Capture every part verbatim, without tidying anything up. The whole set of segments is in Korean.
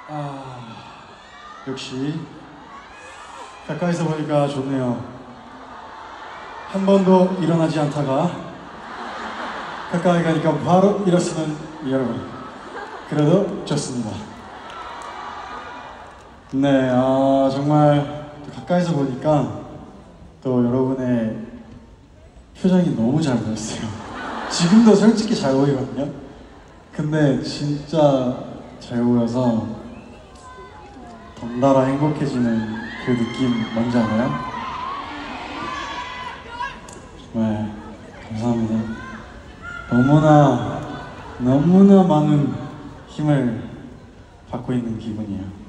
아, 역시 가까이서 보니까 좋네요. 한 번도 일어나지 않다가 가까이 가니까 바로 일어서는 여러분, 그래도 좋습니다. 네, 아, 정말 가까이서 보니까 또 여러분의 표정이 너무 잘 보였어요. 지금도 솔직히 잘 보이거든요. 근데 진짜 잘 보여서 덩달아 행복해지는 그 느낌 뭔지 알아요? 정말 감사합니다. 너무나 너무나 많은 힘을 받고 있는 기분이에요.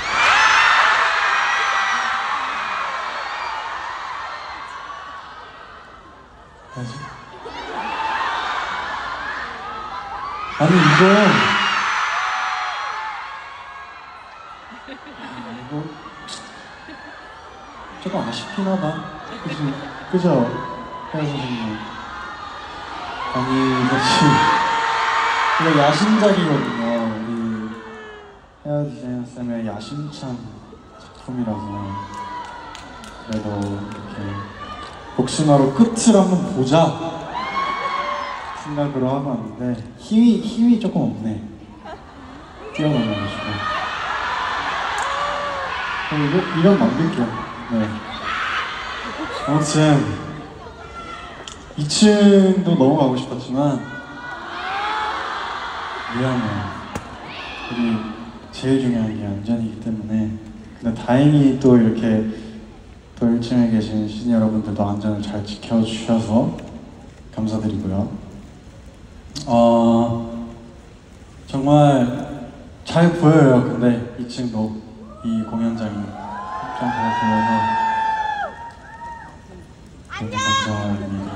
뭐지? 아니 이거 이거 조금 아쉽긴 하다. 그죠? 그죠? 혜연 선생님. 아니 이거 지금 이거 야심작이거든요. 우리 혜연 디자이너 쌤의 야심찬 작품이라서 그래도 이렇게 복숭아로 끝을 한번 보자 생각으로 하고 왔는데 힘이 힘이 조금 없네. 뛰어넘어가지고. 이거 이건 남길게요. 네. 아무튼 이 층도 너무 가고 싶었지만 미안해요. 우리 제일 중요한 게 안전이기 때문에. 근데 다행히 또 이렇게 또 일 층에 계신 시즌 여러분들도 안전을 잘 지켜주셔서 감사드리고요. 어, 정말 잘 보여요. 근데 이 층도 이 공연장이 좀 잘 보여서 너무 감사합니다.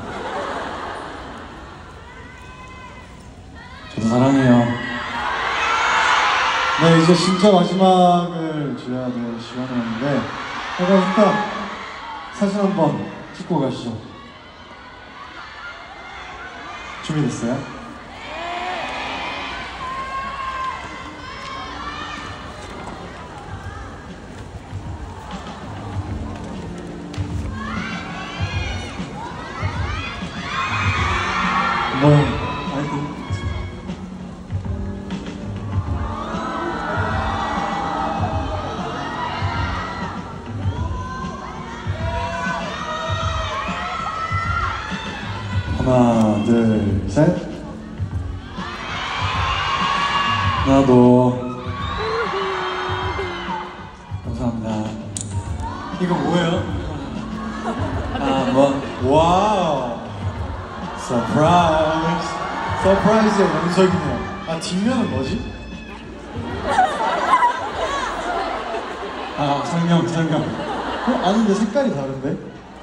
저도 사랑해요. 네, 이제 진짜 마지막을 줘야 될 시간이 왔는데 제가 일단 사진 한번 찍고 가시죠. 준비됐어요? 뭐, 하여튼 하나, 둘, 셋. 나도 감사합니다. 이거 뭐예요? 아, 뭐, 와우, 서프라이즈. 서프라이즈의 연속이네요. 아, 뒷면은 뭐지? 아, 설명, 설명. 어, 아닌데 색깔이 다른데?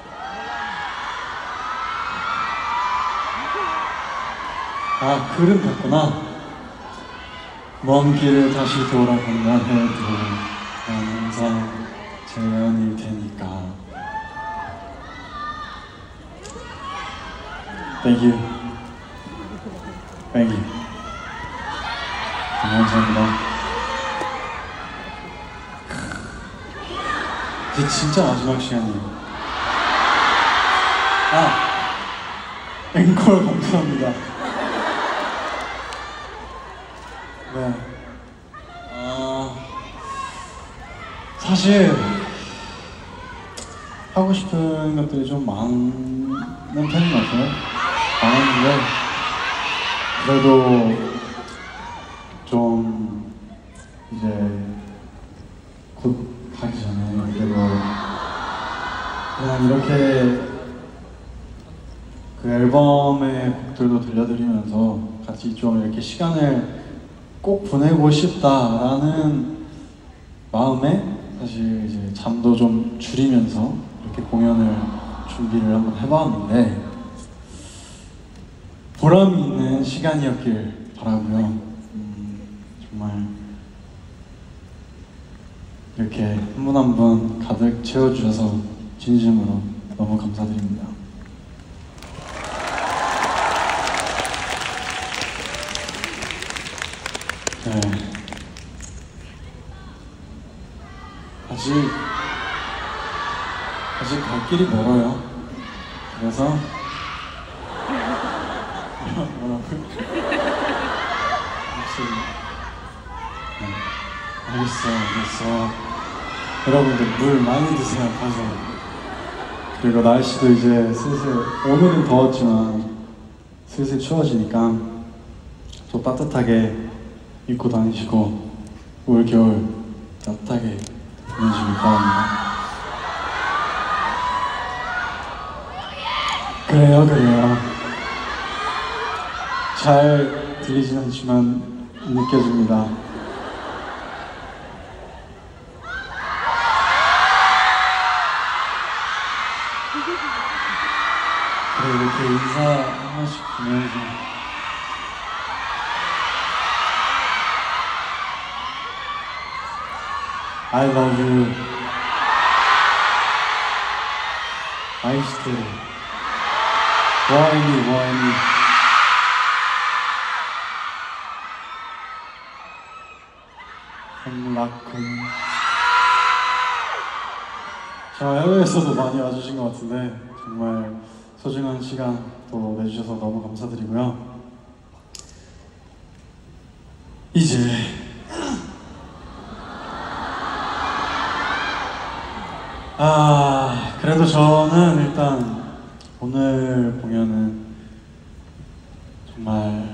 아, 글은 같구나. 먼 길을 다시 돌아간다 해도 난 항상 재현일 테니까. Thank you. Thank you. 감사합니다. 이제 진짜 마지막 시간이에요. 아, 앵콜 감사합니다. 네. 어, 사실 하고 싶은 것들이 좀 많은 편인 것 같아요. 많았는데 그래도 좀 이제 곧 가기 전에 그래도 그냥 이렇게 그 앨범의 곡들도 들려드리면서 같이 좀 이렇게 시간을 꼭 보내고 싶다라는 마음에 사실 이제 잠도 좀 줄이면서 이렇게 공연을 준비를 한번 해봤는데 보람이 있는 시간이었길 바라고요. 음, 정말 이렇게 한 분 한 분 가득 채워주셔서 진심으로 너무 감사드립니다. 네. 아직 아직 갈 길이 멀어요. 그래서 뭐라고요? 목소리. 네. 알겠어, 알겠어. 여러분들 물 많이 드세요. 가서. 그리고 날씨도 이제 슬슬 오늘은 더웠지만 슬슬 추워지니까 또 따뜻하게 입고 다니시고 올 겨울 따뜻하게 보내시길 바랍니다. 그래요, 그래요. 잘 들리진 않지만 느껴집니다. 그래, 이렇게 인사 한 번씩 주면서 I love you. 아이스테르. 와이니, 와이니. 햄라쿤. 저 해외에서도 많이 와주신 것 같은데 정말 소중한 시간 또 내주셔서 너무 감사드리고요. 이제 아 그래도 저는 일단 오늘 공연은 정말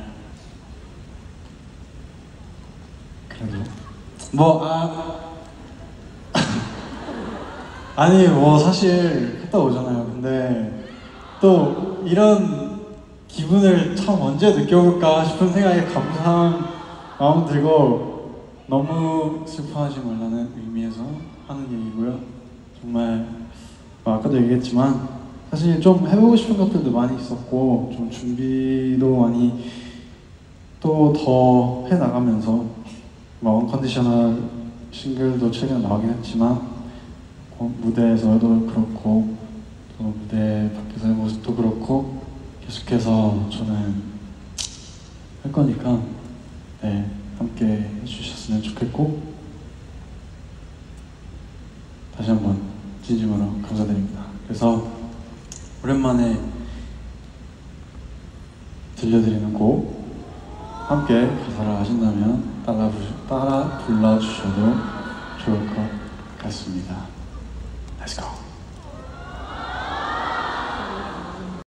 그래도 뭐 아 아니 뭐 사실 갔다 오잖아요. 근데 또 이런 기분을 참 언제 느껴볼까 싶은 생각에 감사한 마음 들고 너무 슬퍼하지 말라는 의미에서 하는 얘기고요. 정말 뭐 아까도 얘기했지만 사실 좀 해보고 싶은 것들도 많이 있었고 좀 준비도 많이 또 더 해나가면서 뭐 언컨디셔널 싱글도 최근에 나오긴 했지만 어, 무대에서도 그렇고 또 무대 밖에서의 모습도 그렇고 계속해서 저는 할 거니까 네, 함께 해주셨으면 좋겠고 다시 한번 진심으로 감사드립니다. 그래서 오랜만에 들려드리는 곡 함께 가사를 아신다면 따라, 부, 따라 불러주셔도 좋을 것 같습니다. Let's go.